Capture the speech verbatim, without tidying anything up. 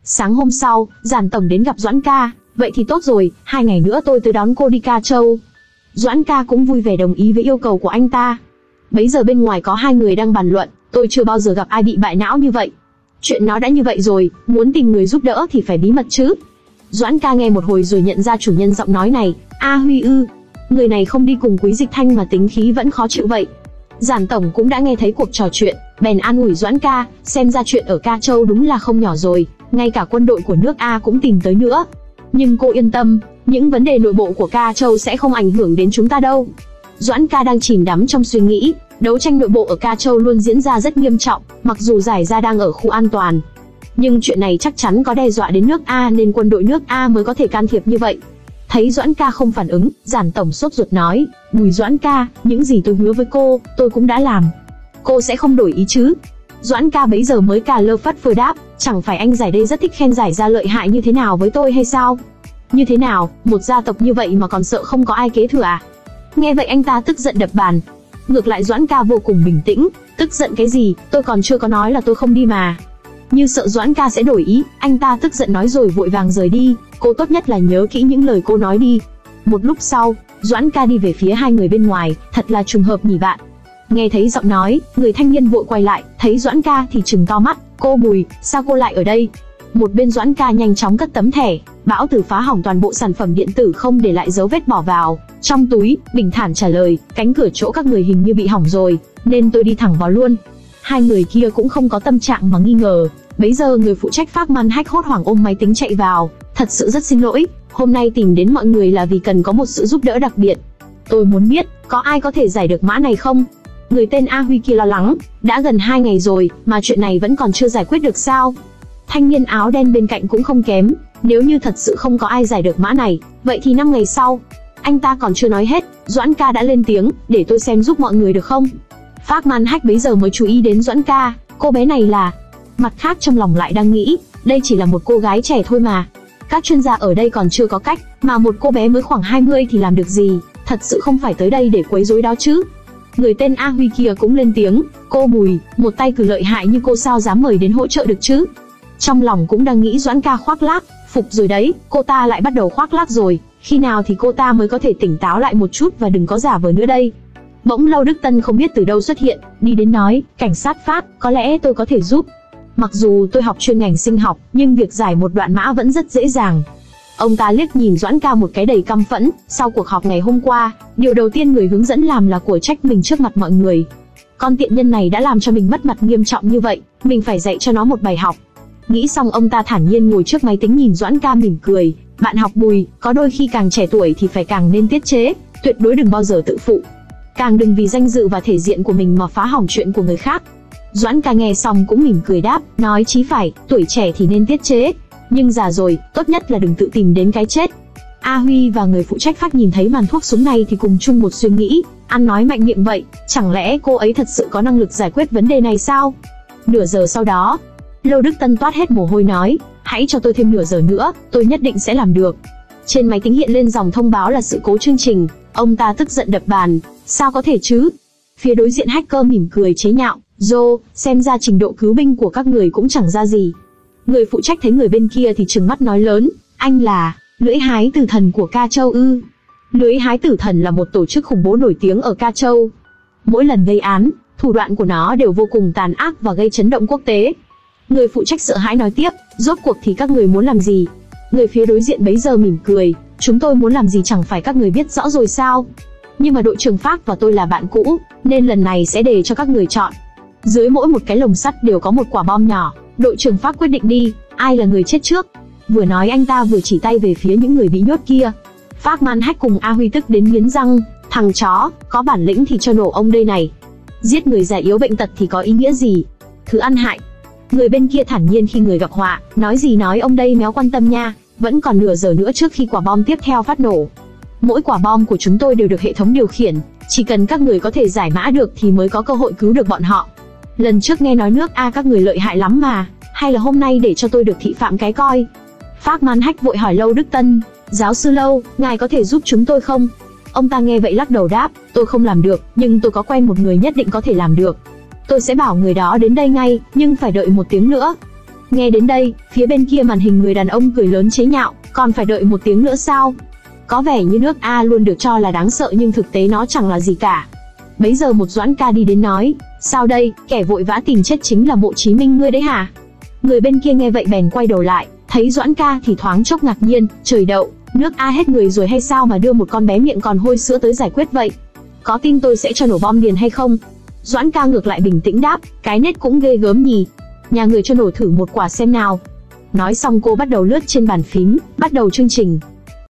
Sáng hôm sau, Giản tổng đến gặp Doãn ca. Vậy thì tốt rồi, hai ngày nữa tôi tới đón cô đi Ca Châu. Doãn ca cũng vui vẻ đồng ý với yêu cầu của anh ta. Bấy giờ bên ngoài có hai người đang bàn luận, tôi chưa bao giờ gặp ai bị bại não như vậy. Chuyện nó đã như vậy rồi, muốn tìm người giúp đỡ thì phải bí mật chứ. Doãn ca nghe một hồi rồi nhận ra chủ nhân giọng nói này. A Huy ư? Người này không đi cùng Quý Dịch Thanh mà tính khí vẫn khó chịu vậy. Giản tổng cũng đã nghe thấy cuộc trò chuyện, bèn an ủi Doãn ca, xem ra chuyện ở Ca Châu đúng là không nhỏ rồi, ngay cả quân đội của nước A cũng tìm tới nữa. Nhưng cô yên tâm, những vấn đề nội bộ của Ca Châu sẽ không ảnh hưởng đến chúng ta đâu. Doãn ca đang chìm đắm trong suy nghĩ, đấu tranh nội bộ ở Ca Châu luôn diễn ra rất nghiêm trọng, mặc dù giải ra đang ở khu an toàn. Nhưng chuyện này chắc chắn có đe dọa đến nước A nên quân đội nước A mới có thể can thiệp như vậy. Thấy Doãn ca không phản ứng, Giản tổng sốt ruột nói, Bùi Doãn ca, những gì tôi hứa với cô, tôi cũng đã làm. Cô sẽ không đổi ý chứ? Doãn ca bấy giờ mới cà lơ phất phơ đáp, chẳng phải anh Giải đây rất thích khen Giải ra lợi hại như thế nào với tôi hay sao? Như thế nào, một gia tộc như vậy mà còn sợ không có ai kế thừa à? Nghe vậy anh ta tức giận đập bàn. Ngược lại Doãn ca vô cùng bình tĩnh, tức giận cái gì, tôi còn chưa có nói là tôi không đi mà. Như sợ Doãn ca sẽ đổi ý, anh ta tức giận nói rồi vội vàng rời đi, cô tốt nhất là nhớ kỹ những lời cô nói đi. Một lúc sau, Doãn ca đi về phía hai người bên ngoài, thật là trùng hợp nhỉ bạn. Nghe thấy giọng nói, người thanh niên vội quay lại, thấy Doãn ca thì trừng to mắt, cô Bùi, sao cô lại ở đây? Một bên Doãn ca nhanh chóng cất tấm thẻ, bão từ phá hỏng toàn bộ sản phẩm điện tử không để lại dấu vết bỏ vào trong túi, bình thản trả lời, cánh cửa chỗ các người hình như bị hỏng rồi, nên tôi đi thẳng vào luôn. Hai người kia cũng không có tâm trạng mà nghi ngờ. Bấy giờ người phụ trách Phác Man Hách hốt hoảng ôm máy tính chạy vào, thật sự rất xin lỗi, hôm nay tìm đến mọi người là vì cần có một sự giúp đỡ đặc biệt. Tôi muốn biết, có ai có thể giải được mã này không? Người tên A Huy kia lo lắng, đã gần hai ngày rồi, mà chuyện này vẫn còn chưa giải quyết được sao? Thanh niên áo đen bên cạnh cũng không kém, nếu như thật sự không có ai giải được mã này, vậy thì năm ngày sau. Anh ta còn chưa nói hết, Doãn ca đã lên tiếng, để tôi xem giúp mọi người được không? Phác Man Hách bấy giờ mới chú ý đến Doãn ca, cô bé này là... Mặt khác trong lòng lại đang nghĩ, đây chỉ là một cô gái trẻ thôi mà. Các chuyên gia ở đây còn chưa có cách, mà một cô bé mới khoảng hai mươi thì làm được gì, thật sự không phải tới đây để quấy rối đó chứ. Người tên A Huy kia cũng lên tiếng, cô Bùi, một tay cử lợi hại như cô sao dám mời đến hỗ trợ được chứ. Trong lòng cũng đang nghĩ Doãn ca khoác lác, phục rồi đấy, cô ta lại bắt đầu khoác lác rồi, khi nào thì cô ta mới có thể tỉnh táo lại một chút và đừng có giả vờ nữa đây. Bỗng Lâu Đức Tân không biết từ đâu xuất hiện, đi đến nói, cảnh sát Phát, có lẽ tôi có thể giúp. Mặc dù tôi học chuyên ngành sinh học, nhưng việc giải một đoạn mã vẫn rất dễ dàng. Ông ta liếc nhìn Doãn ca một cái đầy căm phẫn, sau cuộc họp ngày hôm qua, điều đầu tiên người hướng dẫn làm là của trách mình trước mặt mọi người. Con tiện nhân này đã làm cho mình mất mặt nghiêm trọng như vậy, mình phải dạy cho nó một bài học. Nghĩ xong ông ta thản nhiên ngồi trước máy tính nhìn Doãn ca mỉm cười, bạn học Bùi, có đôi khi càng trẻ tuổi thì phải càng nên tiết chế, tuyệt đối đừng bao giờ tự phụ. Càng đừng vì danh dự và thể diện của mình mà phá hỏng chuyện của người khác. Doãn ca nghe xong cũng mỉm cười đáp, nói chí phải, tuổi trẻ thì nên tiết chế, nhưng già rồi, tốt nhất là đừng tự tìm đến cái chết. A Huy và người phụ trách Phát nhìn thấy màn thuốc súng này thì cùng chung một suy nghĩ, ăn nói mạnh miệng vậy, chẳng lẽ cô ấy thật sự có năng lực giải quyết vấn đề này sao? Nửa giờ sau đó, Lâu Đức Tân toát hết mồ hôi nói, hãy cho tôi thêm nửa giờ nữa, tôi nhất định sẽ làm được. Trên máy tính hiện lên dòng thông báo là sự cố chương trình, ông ta tức giận đập bàn, sao có thể chứ? Phía đối diện hacker mỉm cười chế nhạo, Dô, xem ra trình độ cứu binh của các người cũng chẳng ra gì. Người phụ trách thấy người bên kia thì trừng mắt nói lớn, anh là lưỡi hái tử thần của Ca Châu ư? Lưỡi hái tử thần là một tổ chức khủng bố nổi tiếng ở Ca Châu. Mỗi lần gây án, thủ đoạn của nó đều vô cùng tàn ác và gây chấn động quốc tế. Người phụ trách sợ hãi nói tiếp, rốt cuộc thì các người muốn làm gì? Người phía đối diện bấy giờ mỉm cười, chúng tôi muốn làm gì chẳng phải các người biết rõ rồi sao? Nhưng mà đội trưởng Phác và tôi là bạn cũ, nên lần này sẽ để cho các người chọn. Dưới mỗi một cái lồng sắt đều có một quả bom nhỏ, đội trưởng Phác quyết định đi, ai là người chết trước. Vừa nói anh ta vừa chỉ tay về phía những người bị nhốt kia. Phác Man Hách cùng A Huy tức đến nghiến răng, thằng chó, có bản lĩnh thì cho nổ ông đây này. Giết người già yếu bệnh tật thì có ý nghĩa gì? Thứ ăn hại. Người bên kia thản nhiên khi người gặp họa, nói gì nói ông đây méo quan tâm nha, vẫn còn nửa giờ nữa trước khi quả bom tiếp theo phát nổ. Mỗi quả bom của chúng tôi đều được hệ thống điều khiển, chỉ cần các người có thể giải mã được thì mới có cơ hội cứu được bọn họ. Lần trước nghe nói nước A các người lợi hại lắm mà, hay là hôm nay để cho tôi được thị phạm cái coi. Phác Man Hách vội hỏi Lâu Đức Tân, giáo sư Lâu, ngài có thể giúp chúng tôi không? Ông ta nghe vậy lắc đầu đáp, tôi không làm được, nhưng tôi có quen một người nhất định có thể làm được. Tôi sẽ bảo người đó đến đây ngay, nhưng phải đợi một tiếng nữa. Nghe đến đây, phía bên kia màn hình người đàn ông cười lớn chế nhạo, còn phải đợi một tiếng nữa sao? Có vẻ như nước A luôn được cho là đáng sợ nhưng thực tế nó chẳng là gì cả. Bấy giờ một Doãn ca đi đến nói, sao đây, kẻ vội vã tìm chết chính là Mộ Chí Minh ngươi đấy hả? Người bên kia nghe vậy bèn quay đầu lại, thấy Doãn ca thì thoáng chốc ngạc nhiên, trời đậu, nước A hết người rồi hay sao mà đưa một con bé miệng còn hôi sữa tới giải quyết vậy? Có tin tôi sẽ cho nổ bom liền hay không? Doãn ca ngược lại bình tĩnh đáp, cái nết cũng ghê gớm nhỉ. Nhà người cho nổ thử một quả xem nào. Nói xong cô bắt đầu lướt trên bàn phím, bắt đầu chương trình.